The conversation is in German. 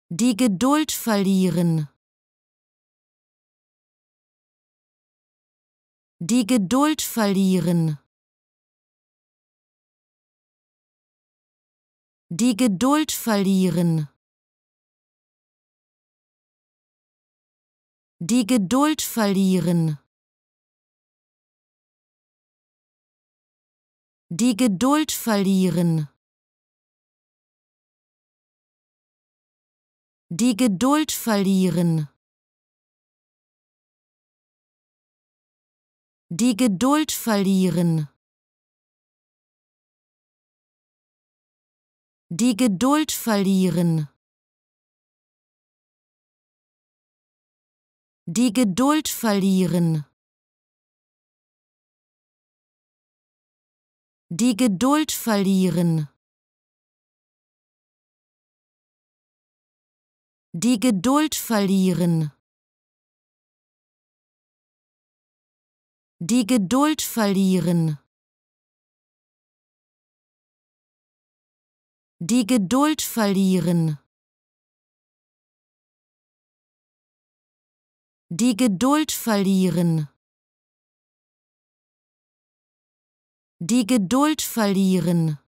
Die Geduld verlieren. Die Geduld verlieren. Die Geduld verlieren. Die Geduld verlieren. Die Geduld verlieren. Die Geduld verlieren. Die Geduld verlieren. Die Geduld verlieren. Die Geduld verlieren. Die Geduld verlieren. Die Geduld verlieren. Die Geduld verlieren. Die Geduld verlieren. Die Geduld verlieren. Die Geduld verlieren.